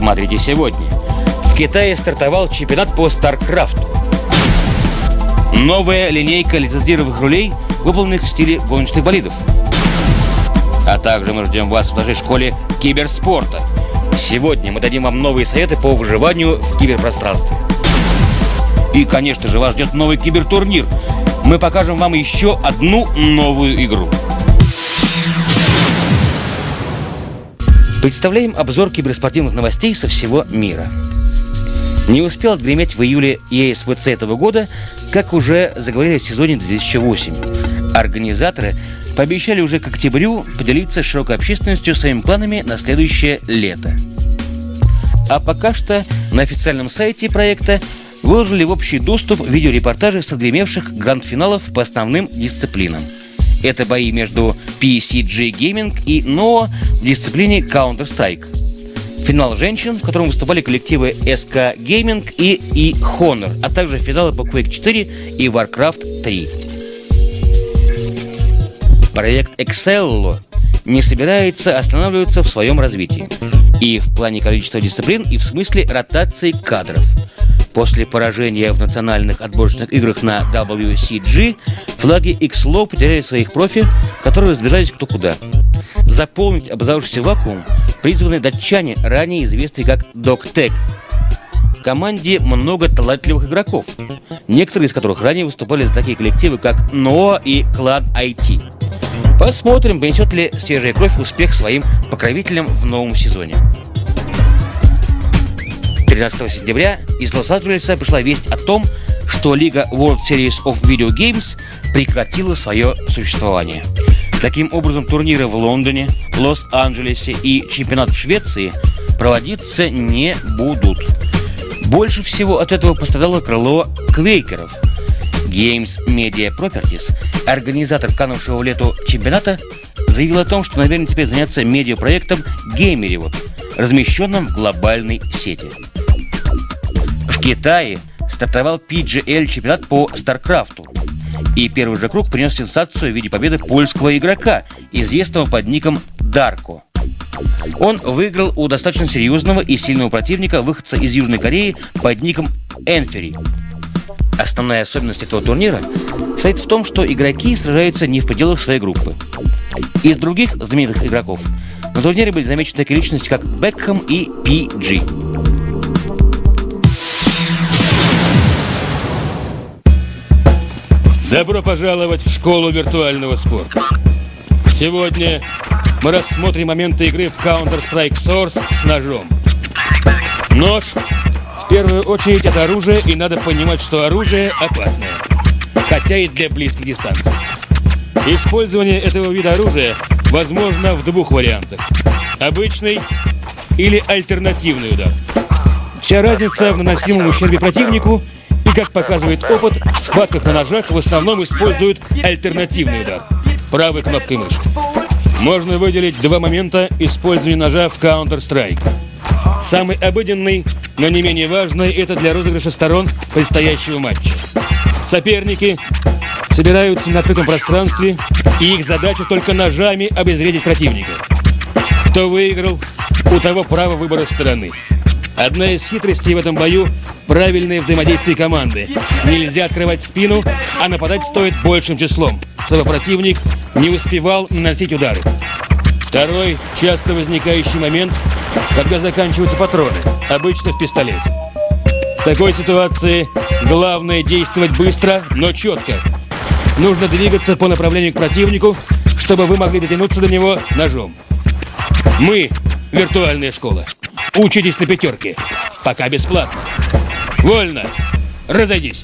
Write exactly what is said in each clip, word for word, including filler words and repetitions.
Смотрите сегодня. В Китае стартовал чемпионат по StarCraft. Новая линейка лицензированных рулей, выполненных в стиле гоночных болидов. А также мы ждем вас в нашей школе киберспорта. Сегодня мы дадим вам новые советы по выживанию в киберпространстве. И, конечно же, вас ждет новый кибертурнир. Мы покажем вам еще одну новую игру. Представляем обзор киберспортивных новостей со всего мира. Не успел отгреметь в июле и эс вэ цэ этого года, как уже заговорили в сезоне две тысячи восьмом. Организаторы пообещали уже к октябрю поделиться с широкой общественностью своими планами на следующее лето. А пока что на официальном сайте проекта выложили в общий доступ видеорепортажи с отгремевших гранд-финалов по основным дисциплинам. Это бои между пи си джи Gaming и ноа в дисциплине Counter-Strike. Финал женщин, в котором выступали коллективы эс ка Gaming и и Honor, а также финалы по Quake четыре и Warcraft три. Проект Excello не собирается останавливаться в своем развитии. И в плане количества дисциплин, и в смысле ротации кадров. После поражения в национальных отборочных играх на дабл ю си джи флаги икс эл о потеряли своих профи, которые разбежались кто куда. Заполнить образовавшийся вакуум призваны датчане, ранее известные как Dogtech. В команде много талантливых игроков, некоторые из которых ранее выступали за такие коллективы, как ноа и Clan ай ти. Посмотрим, принесет ли свежая кровь успех своим покровителям в новом сезоне. тринадцатого сентября из Лос-Анджелеса пришла весть о том, что Лига World Series of Video Games прекратила свое существование. Таким образом, турниры в Лондоне, Лос-Анджелесе и чемпионат в Швеции проводиться не будут. Больше всего от этого пострадало крыло квейкеров. Games Media Properties, организатор канувшего в лету чемпионата, заявил о том, что намерен теперь заняться медиапроектом Gamerevo, размещенным в глобальной сети. В Китае стартовал пи джи эл чемпионат по StarCraft. И первый же круг принес сенсацию в виде победы польского игрока, известного под ником Дарко. Он выиграл у достаточно серьезного и сильного противника, выходца из Южной Кореи под ником Энфери. Основная особенность этого турнира состоит в том, что игроки сражаются не в пределах своей группы. Из других знаменитых игроков на турнире были замечены такие личности, как Бекхэм и пи джи. Добро пожаловать в школу виртуального спорта. Сегодня мы рассмотрим моменты игры в Counter-Strike Source с ножом. Нож, в первую очередь, это оружие, и надо понимать, что оружие опасное, хотя и для близких дистанций. Использование этого вида оружия возможно в двух вариантах: обычный или альтернативный удар. Вся разница в наносимом ущербе противнику, и, как показывает опыт, в схватках на ножах в основном используют альтернативный удар правой кнопкой мыши. Можно выделить два момента использования ножа в Counter-Strike. Самый обыденный, но не менее важный, это для розыгрыша сторон предстоящего матча. Соперники собираются на открытом пространстве, и их задача только ножами обезвредить противника. Кто выиграл, у того право выбора стороны. Одна из хитростей в этом бою – правильное взаимодействие команды. Нельзя открывать спину, а нападать стоит большим числом, чтобы противник не успевал наносить удары. Второй часто возникающий момент, когда заканчиваются патроны, обычно в пистолете. В такой ситуации главное действовать быстро, но четко. Нужно двигаться по направлению к противнику, чтобы вы могли дотянуться до него ножом. Мы – виртуальная школа. Учитесь на пятерке. Пока бесплатно. Вольно. Разойдись.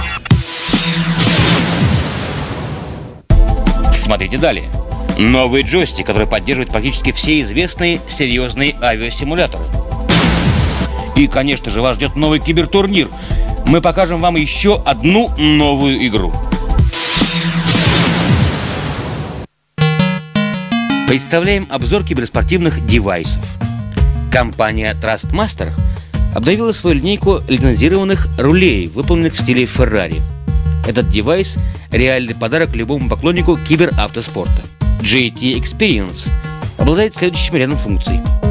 Смотрите далее. Новый джойстик, который поддерживает практически все известные серьезные авиасимуляторы. И, конечно же, вас ждет новый кибертурнир. Мы покажем вам еще одну новую игру. Представляем обзор киберспортивных девайсов. Компания Trustmaster обновила свою линейку лицензированных рулей, выполненных в стиле Ferrari. Этот девайс – реальный подарок любому поклоннику киберавтоспорта. джей ти Experience обладает следующим рядом функций.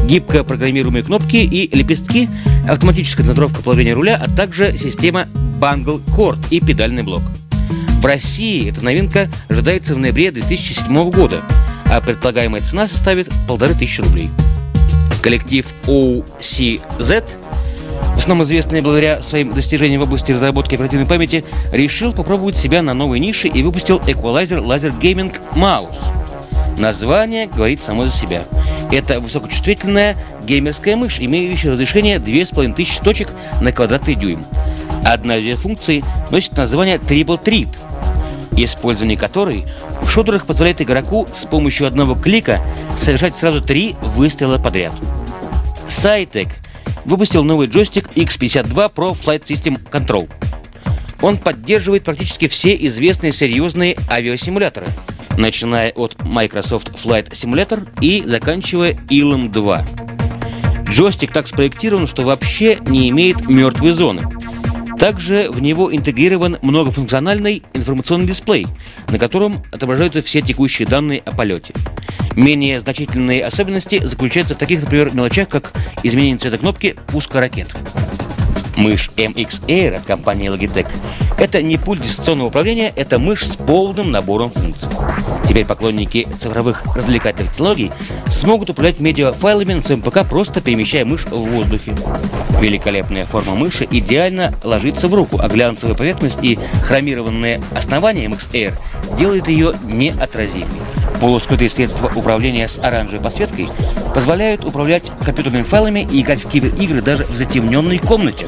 гибко программируемые кнопки и лепестки, автоматическая центровка положения руля, а также система Bungle Cord и педальный блок. В России эта новинка ожидается в ноябре две тысячи седьмого года, а предполагаемая цена составит полторы тысячи рублей. Коллектив о си зет, в основном известный благодаря своим достижениям в области разработки оперативной памяти, решил попробовать себя на новой нише и выпустил Equalizer Laser Gaming Mouse. Название говорит само за себя. Это высокочувствительная геймерская мышь, имеющая разрешение две с половиной тысячи точек на квадратный дюйм. Одна из ее функций носит название Triple Treat, использование которой в шутерах позволяет игроку с помощью одного клика совершать сразу три выстрела подряд. Cytec выпустил новый джойстик икс пятьдесят два Pro Flight System Control. Он поддерживает практически все известные серьезные авиасимуляторы, начиная от Microsoft Flight Simulator и заканчивая ил эм два. Джойстик так спроектирован, что вообще не имеет мертвой зоны. Также в него интегрирован многофункциональный информационный дисплей, на котором отображаются все текущие данные о полете. Менее значительные особенности заключаются в таких, например, мелочах, как изменение цвета кнопки пуска ракет. Мышь эм икс Air от компании Logitech – это не пульт дистанционного управления, это мышь с полным набором функций. Теперь поклонники цифровых развлекательных технологий смогут управлять медиафайлами на своем ПК, просто перемещая мышь в воздухе. Великолепная форма мыши идеально ложится в руку, а глянцевая поверхность и хромированное основание эм икс Air делает ее неотразимой. Полускрытые средства управления с оранжевой подсветкой позволяют управлять компьютерными файлами и играть в киберигры даже в затемненной комнате.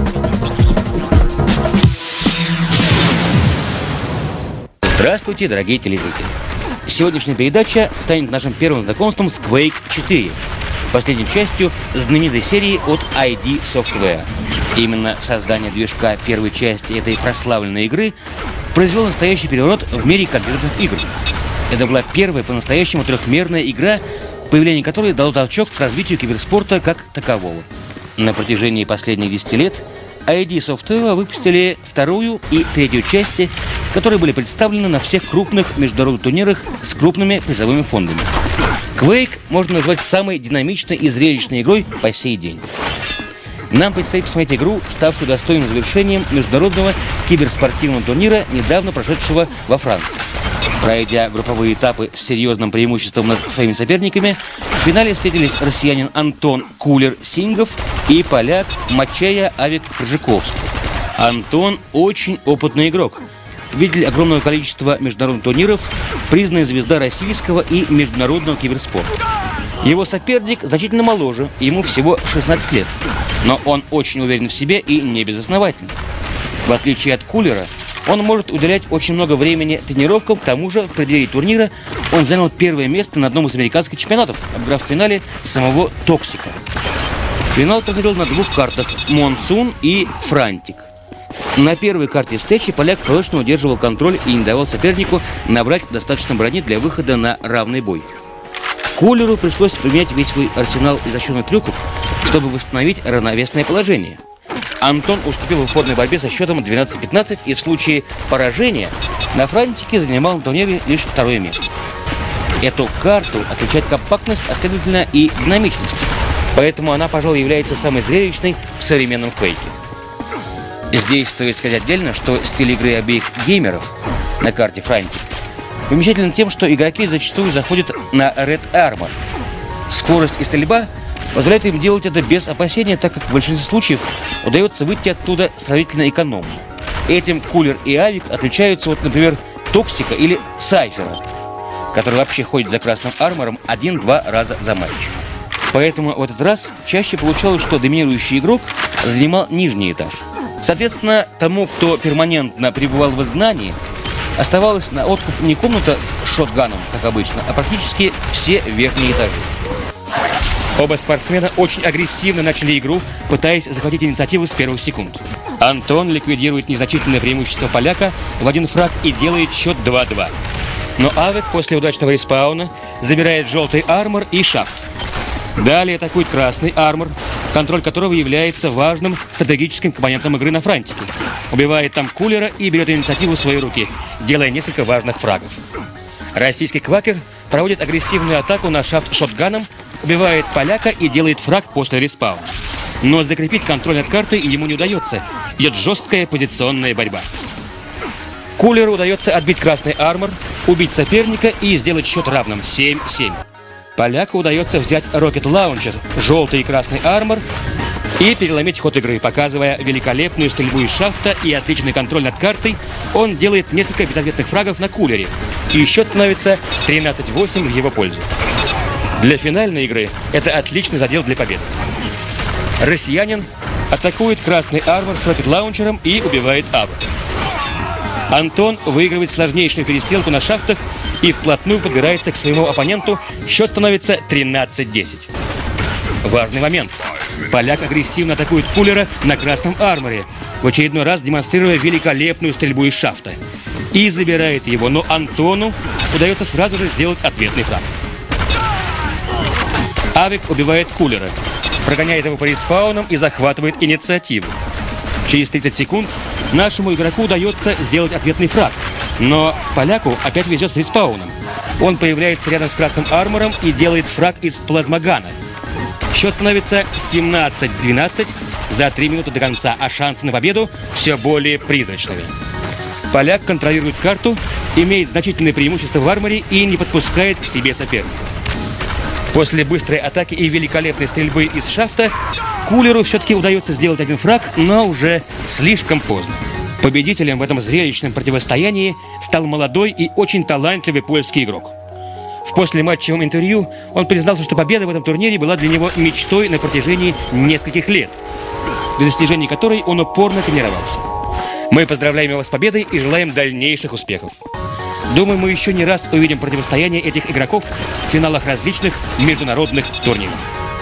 Здравствуйте, дорогие телезрители! Сегодняшняя передача станет нашим первым знакомством с Quake четыре, последней частью знаменитой серии от ай ди Software. Именно создание движка первой части этой прославленной игры произвело настоящий переворот в мире компьютерных игр. Это была первая по-настоящему трехмерная игра, появление которой дало толчок к развитию киберспорта как такового. На протяжении последних десяти лет ай ди Software выпустили вторую и третью части, которые были представлены на всех крупных международных турнирах с крупными призовыми фондами. Quake можно назвать самой динамичной и зрелищной игрой по сей день. Нам предстоит посмотреть игру, ставшую достойным завершением международного киберспортивного турнира, недавно прошедшего во Франции. Пройдя групповые этапы с серьезным преимуществом над своими соперниками, в финале встретились россиянин Антон Кулер-Сингов и поляк Мачея Авик-Крыжиковский. Антон очень опытный игрок, победитель огромного количества международных турниров, признанная звезда российского и международного киберспорта. Его соперник значительно моложе, ему всего шестнадцать лет, но он очень уверен в себе и не безосновательно. В отличие от Кулера, он может уделять очень много времени тренировкам, к тому же в преддверии турнира он занял первое место на одном из американских чемпионатов, обыграв в финале самого Токсика. Финал проходил на двух картах – Монсун и Франтик. На первой карте встречи поляк прочно удерживал контроль и не давал сопернику набрать достаточно брони для выхода на равный бой. Кулеру пришлось применять весь свой арсенал изощренных трюков, чтобы восстановить равновесное положение. Антон уступил в упорной борьбе со счетом двенадцать пятнадцать и в случае поражения на Франтике занимал на турнире лишь второе место. Эту карту отличает компактность, а следовательно и динамичность, поэтому она, пожалуй, является самой зрелищной в современном Quake. Здесь стоит сказать отдельно, что стиль игры обеих геймеров на карте Франтик примечателен тем, что игроки зачастую заходят на Red Armor. Скорость и стрельба позволяет им делать это без опасения, так как в большинстве случаев удается выйти оттуда сравнительно экономно. Этим Кулер и Авик отличаются от, например, Токсика или Сайфера, который вообще ходит за красным армором один-два раза за матч. Поэтому в этот раз чаще получалось, что доминирующий игрок занимал нижний этаж. Соответственно, тому, кто перманентно пребывал в изгнании, оставалась на откуп не комната с шотганом, как обычно, а практически все верхние этажи. Оба спортсмена очень агрессивно начали игру, пытаясь захватить инициативу с первых секунд. Антон ликвидирует незначительное преимущество поляка в один фраг и делает счет два-два. Но Авик после удачного респауна забирает желтый армор и шафт. Далее атакует красный армор, контроль которого является важным стратегическим компонентом игры на Франтике. Убивает там Кулера и берет инициативу в свои руки, делая несколько важных фрагов. Российский квакер проводит агрессивную атаку на шафт шотганом, убивает поляка и делает фраг после респауна. Но закрепить контроль над картой ему не удается. Идет жесткая позиционная борьба. Кулеру удается отбить красный армор, убить соперника и сделать счет равным семь семь. Поляку удается взять Rocket Launcher, желтый и красный армор, и переломить ход игры, показывая великолепную стрельбу из шафта и отличный контроль над картой. Он делает несколько безответных фрагов на кулере, и счет становится тринадцать восемь в его пользу. Для финальной игры это отличный задел для победы. Россиянин атакует красный армор с Rocket Launcher'ом и убивает Авра. Антон выигрывает сложнейшую перестрелку на шахтах и вплотную подбирается к своему оппоненту. Счет становится тринадцать десять. Важный момент. Поляк агрессивно атакует кулера на красном арморе, в очередной раз демонстрируя великолепную стрельбу из шафта. И забирает его, но Антону удается сразу же сделать ответный фраг. Авик убивает кулера, прогоняет его по респаунам и захватывает инициативу. Через тридцать секунд нашему игроку удается сделать ответный фраг, но поляку опять везет с респауном. Он появляется рядом с красным армором и делает фраг из плазмогана. Счет становится семнадцать двенадцать за три минуты до конца, а шансы на победу все более призрачными. Поляк контролирует карту, имеет значительное преимущество в арморе и не подпускает к себе соперника. После быстрой атаки и великолепной стрельбы из шафта кулеру все-таки удается сделать один фраг, но уже слишком поздно. Победителем в этом зрелищном противостоянии стал молодой и очень талантливый польский игрок. В послематчевом интервью он признался, что победа в этом турнире была для него мечтой на протяжении нескольких лет, для достижения которой он упорно тренировался. Мы поздравляем его с победой и желаем дальнейших успехов. Думаю, мы еще не раз увидим противостояние этих игроков в финалах различных международных турниров.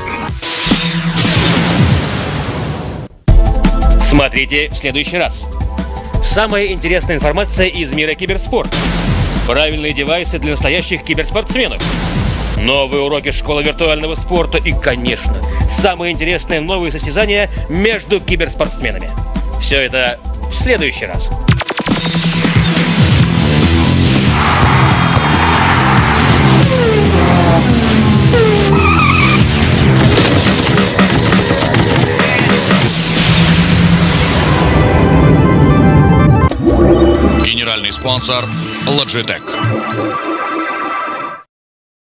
Смотрите в следующий раз. Самая интересная информация из мира киберспорта. Правильные девайсы для настоящих киберспортсменов. Новые уроки школы виртуального спорта и, конечно, самые интересные новые состязания между киберспортсменами. Все это в следующий раз. Генеральный спонсор Logitech.